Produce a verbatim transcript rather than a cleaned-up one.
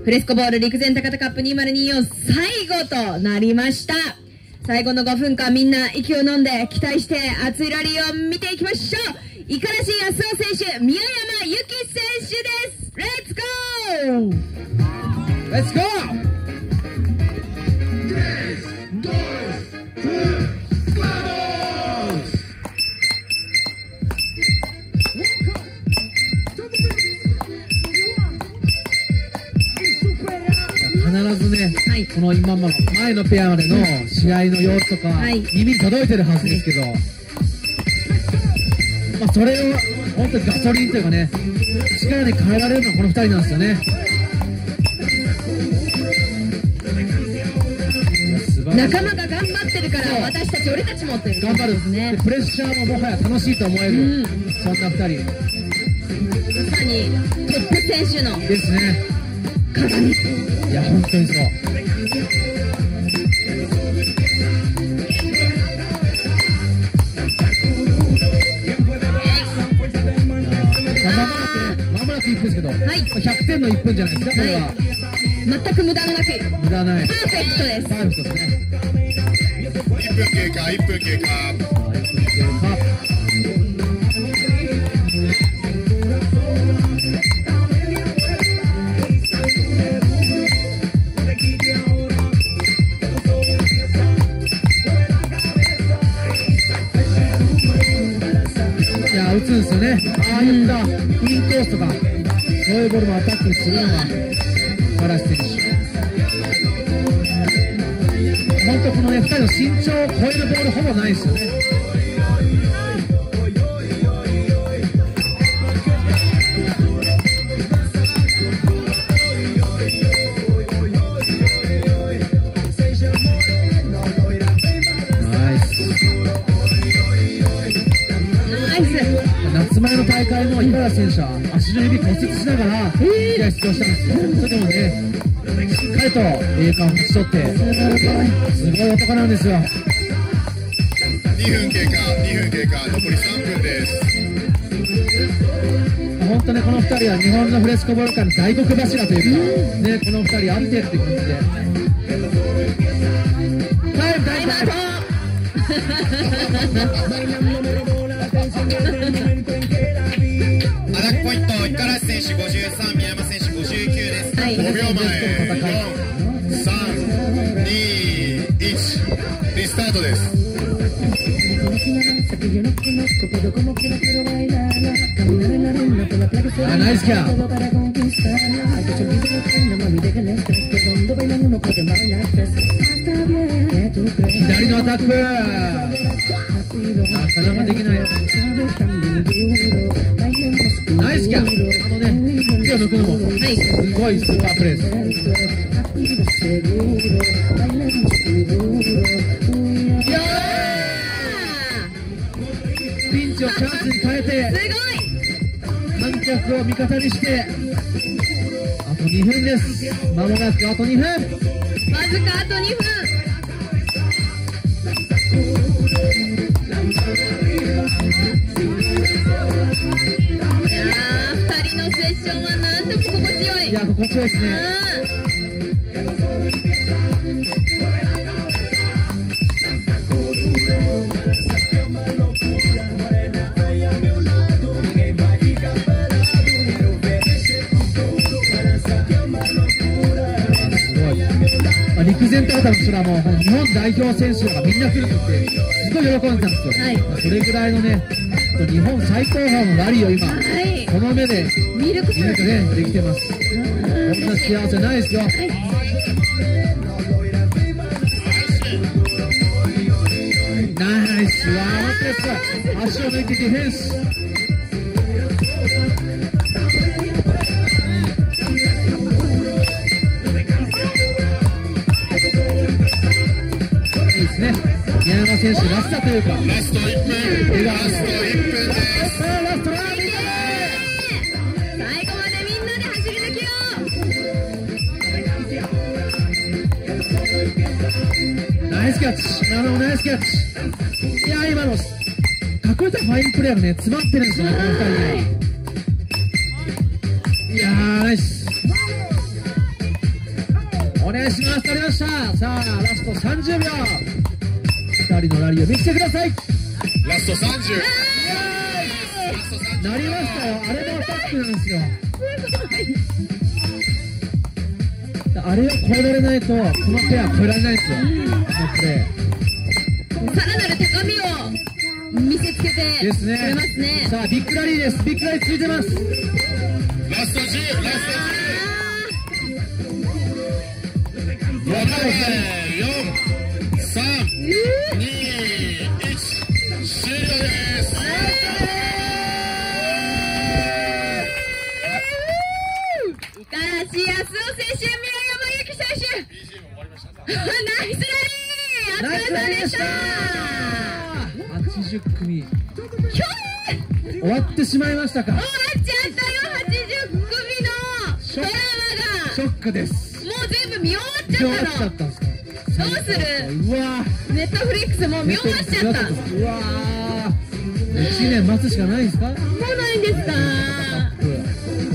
フレスコボール陸前高田カップにせんにじゅうよん最後となりました。最後のごふんかんみんな息を飲んで期待して熱いラリーを見ていきましょう。五十嵐康夫選手、宮山由紀選手です。レッツゴーレッツゴー必ずね、はい、この今ま前のペアまでの試合の様子とか、はい、耳に届いてるはずですけど、まあ、それを本当にガソリンというかね、力に変えられるのはこのふたりなんですよね。 仲間が頑張ってるから私たち俺たちもっていう頑張るですね。プレッシャーももはや楽しいと思える、うん、そんなふたりまさにトップ選手のですね鏡。 いや本当にそう。まもなくいっぷんですけど、はい、ひゃくてんのいっぷんじゃないですか、これは。はい、 全く無駄がなく、 無駄ない。 パーフェクトです。 パーフェクトですね。 いっぷん経過、いっぷん経過。いっぷん経過。 いや打つんですよね。ああいったインコースとかそういうボールもアタックするのが五十嵐選手。本当このねふたりの身長を超えるボールほぼないですよね。夏前の大会も五十嵐選手は足の指骨折しながら試合出場したんですよ。それでもねしっかりと栄冠を勝ち取ってすごい男なんですよ。 にふん経過、にふん経過、残りさんぷんです。 本当ねこのふたりは日本のフレスコボール界の大黒柱というか、ね、このふたりあってって感じでタイムタイムタイムアタックポイント、五十嵐選手ごじゅうさん、宮山選手ごじゅうきゅうです。はい、ごびょうまえ、よん、さん、に、いち、リスタートです。 あ、ナイスキャー。左のアタックなかなかできない。ナイスキャー。あのね手を抜くのも、はい、すごいスーパープレーです。いやーピンチをチャンスに変えて観客を味方にしてあとにふんです。まもなくあとにふん、 わずかあとにふん。セッションはなんとも心地よい。 いや心地よいですね。陸前高田の空も日本代表選手がみんな来るってすごい喜んでたんですよ。はい、それぐらいのね日本最高峰のラリーを今、はい、この目で見ることがねできてます。こんな幸せないですよ。はい、ナイスワープレス、足を抜いてディフェンス。いいですね。宮山選手らしさというか。 ラストいっぷん。ラストいっぷんです。 ラストラリー。 最後までみんなで走り抜けよう。ナイスキャッチ。なるほどナイスキャッチ。いや今の隠れたファインプレーがね詰まってるんですよねこのふたりね。いやーナイス。 願いします。取りました。さあラストさんじゅうびょう、ふたりのラリーを見せてください。 ラストさんじゅう。 なりましたよ。あれもアタックなんですよ。あれを超えられないとこのペア超えられないんですよ、このプレー。 さらなる高みを見せつけてですね。 くれますね。 さあビッグラリーです。ビッグラリー続いてます。 ラストじゅう、ラストじゅう。よん、さん、に、いち、終了です。 五十嵐康雄選手、宮山由紀選手、ナイスラリー、お疲れ様でした。 はちじゅっくみ終わってしまいましたか。 終わっちゃったよ。はちじゅっくみのドラマがショックです。 もう全部見終わっちゃったの。 見終わっちゃったんですか。 どうする。 うわネットフリックスもう見終わっちゃった。 うわーいちねん待つしかないんですか。 そうないんですか。